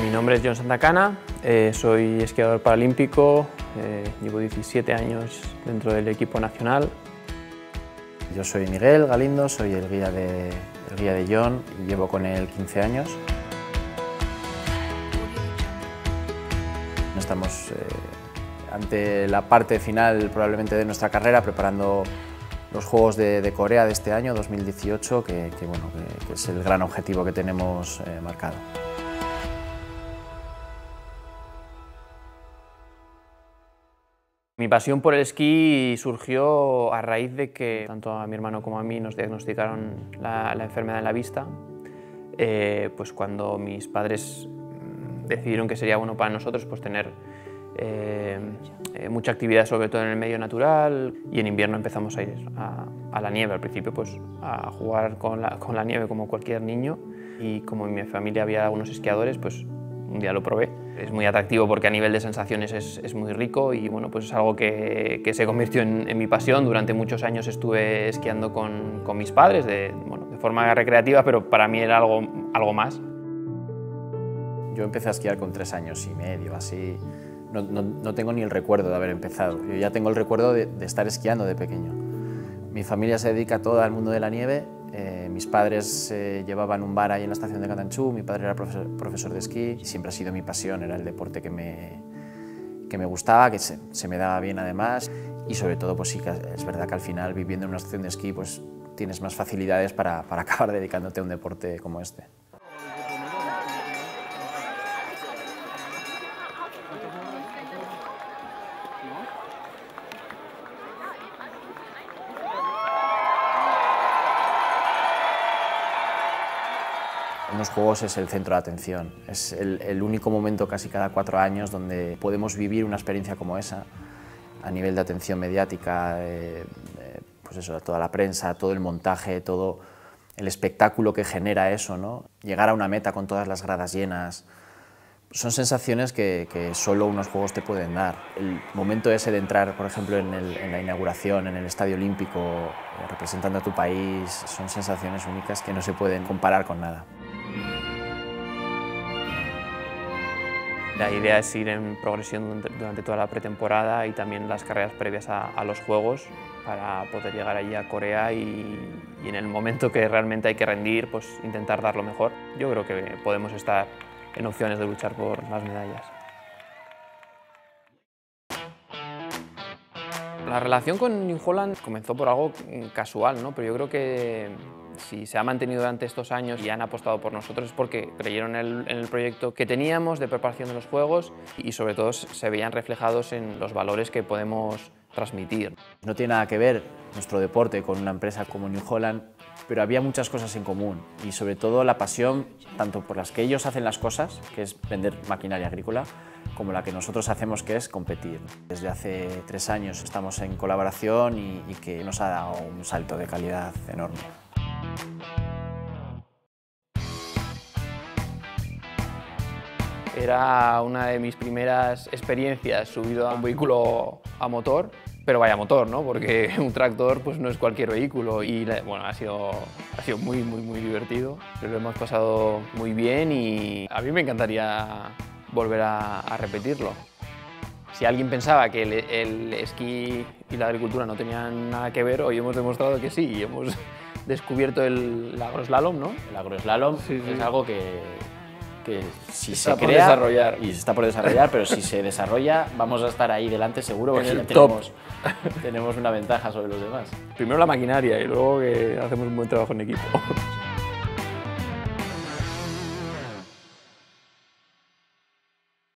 Mi nombre es Jon Santacana, soy esquiador paralímpico, llevo 17 años dentro del equipo nacional. Yo soy Miguel Galindo, soy el guía de Jon y llevo con él 15 años. Estamos ante la parte final probablemente de nuestra carrera, preparando los Juegos de Corea de este año, 2018, que es el gran objetivo que tenemos marcado. Mi pasión por el esquí surgió a raíz de que tanto a mi hermano como a mí nos diagnosticaron la enfermedad en la vista. Pues cuando mis padres decidieron que sería bueno para nosotros pues tener mucha actividad, sobre todo en el medio natural, y en invierno empezamos a ir a la nieve. Al principio pues a jugar con la nieve como cualquier niño, y como en mi familia había unos esquiadores, pues un día lo probé. Es muy atractivo porque a nivel de sensaciones es muy rico, y bueno, pues es algo que se convirtió en mi pasión. Durante muchos años estuve esquiando con mis padres de forma recreativa, pero para mí era algo más. Yo empecé a esquiar con 3 años y medio, así. No tengo ni el recuerdo de haber empezado. Yo ya tengo el recuerdo de estar esquiando de pequeño. Mi familia se dedica toda al mundo de la nieve. Mis padres llevaban un bar ahí en la estación de Candanchú, mi padre era profesor de esquí y siempre ha sido mi pasión, era el deporte que me gustaba, que se me daba bien además, y sobre todo pues sí que es verdad que al final, viviendo en una estación de esquí, pues tienes más facilidades para acabar dedicándote a un deporte como este. En los Juegos es el centro de atención, es el único momento casi cada 4 años donde podemos vivir una experiencia como esa, a nivel de atención mediática, pues eso, toda la prensa, todo el montaje, todo el espectáculo que genera eso, ¿no? Llegar a una meta con todas las gradas llenas, son sensaciones que solo unos Juegos te pueden dar. El momento ese de entrar, por ejemplo, en la inauguración, en el Estadio Olímpico, representando a tu país, son sensaciones únicas que no se pueden comparar con nada. La idea es ir en progresión durante toda la pretemporada y también las carreras previas a los Juegos, para poder llegar allí a Corea y en el momento que realmente hay que rendir, pues intentar dar lo mejor. Yo creo que podemos estar en opciones de luchar por las medallas. La relación con New Holland comenzó por algo casual, ¿no? Pero yo creo que si se ha mantenido durante estos años y han apostado por nosotros es porque creyeron en el proyecto que teníamos de preparación de los Juegos, y sobre todo se veían reflejados en los valores que podemos transmitir. No tiene nada que ver nuestro deporte con una empresa como New Holland, pero había muchas cosas en común, y sobre todo la pasión tanto por las que ellos hacen las cosas, que es vender maquinaria agrícola, como la que nosotros hacemos, que es competir. Desde hace 3 años estamos en colaboración y que nos ha dado un salto de calidad enorme. Era una de mis primeras experiencias subido a un vehículo a motor, pero vaya motor, ¿no? Porque un tractor pues no es cualquier vehículo, y bueno, ha sido muy divertido. Lo hemos pasado muy bien y a mí me encantaría volver a repetirlo. Si alguien pensaba que el esquí y la agricultura no tenían nada que ver, hoy hemos demostrado que sí, y hemos descubierto el agroslalom, ¿no? El agroslalom es algo que si se crea desarrollar. Y se está por desarrollar, pero si se desarrolla vamos a estar ahí delante seguro, porque ya tenemos una ventaja sobre los demás. Primero la maquinaria y luego que hacemos un buen trabajo en equipo.